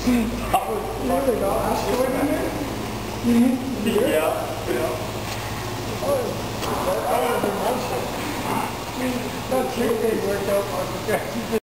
Really got asteroid in there? Yeah. Oh, that would be nice. That's your thing worked out.